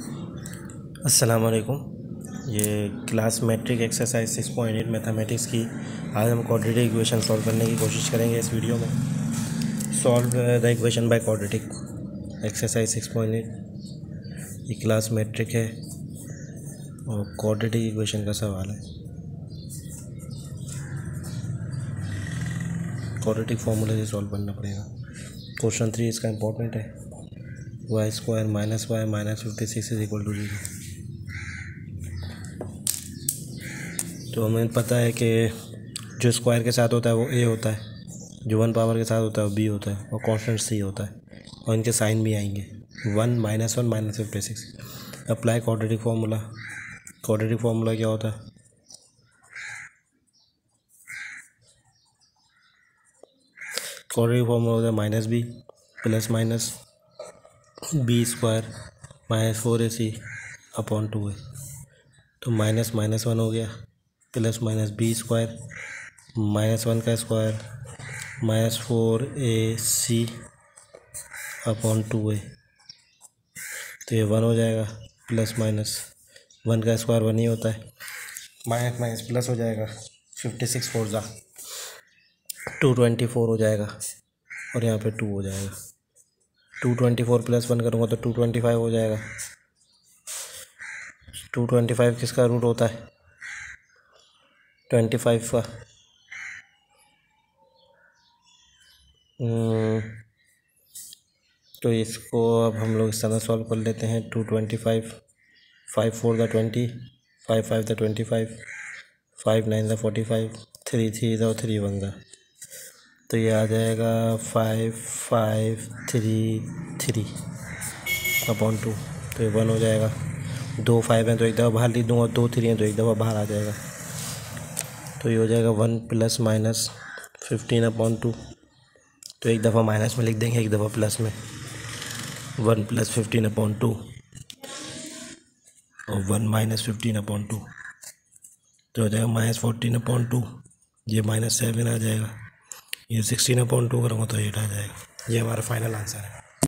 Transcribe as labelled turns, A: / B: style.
A: अस्सलाम वालेकुम। ये क्लास मैट्रिक एक्सरसाइज 6.8 मैथमेटिक्स की आज हम क्वाड्रेटिक इक्वेशन सॉल्व करने की कोशिश करेंगे इस वीडियो में। Solve the equation by quadratic exercise 6.8। ये क्लास मैट्रिक है और क्वाड्रेटिक इक्वेशन का सवाल है। क्वाड्रेटिक फार्मूले से सॉल्व करना पड़ेगा। क्वेश्चन 3 इसका इम्पोर्टेंट है। Y square minus y minus 56 is equal to 0। तो हमें पता है कि जो स्क्वायर के साथ होता है वो ए होता है, जो 1 पावर के साथ होता है वो बी होता है और कांस्टेंट सी होता है और इनके साइन भी आएंगे 1 -1 -56। Apply quadratic formula. Quadratic formula क्या होता है? क्वाड्रेटिक फार्मूला होता है minus b plus minus b square -4ac upon 2a। तो माइनस माइनस 1 हो गया प्लस माइनस बी स्क्वायर -1 का स्क्वायर -4ac अपॉन 2a। तो ये 1 हो जाएगा प्लस माइनस 1 का स्क्वायर 1 ही होता है, माइनस माइनस प्लस हो जाएगा 56 4 जा 224 हो जाएगा और यहाँ पे 2 हो जाएगा। 224 प्लस 1 करूँगा तो 225 हो जाएगा। 225 किसका रूट होता है? 25 का। तो इसको अब हम लोग इस तरह सॉल्व कर लेते हैं। 225 5 4 द 20 5 5 द 25 5 9 द 45 3 3 द 3 1 द। तो ये आ जाएगा 5 5 3 3 अपॉन 2। तो ये 1 हो जाएगा। 2 5 हैं तो एक दफ़ा बाहर लिख दूँगा, 2 3 हैं तो एक दफ़ा बाहर आ जाएगा। तो ये हो जाएगा 1 प्लस माइनस 15 अपॉन 2। तो एक दफ़ा माइनस में लिख देंगे, एक दफ़ा प्लस में। 1 प्लस 15 अपॉन 2 और 1 माइनस 15 अपॉन 2। तो हो जाएगा -14 अपॉन 2। ये -7 आ जाएगा। ये 16 अपॉन 2 करूँगा तो 8 आ जाएगा। ये हमारा फाइनल आंसर है।